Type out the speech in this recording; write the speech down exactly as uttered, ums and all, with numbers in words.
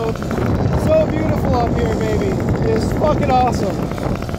So beautiful up here, baby. It's fucking awesome.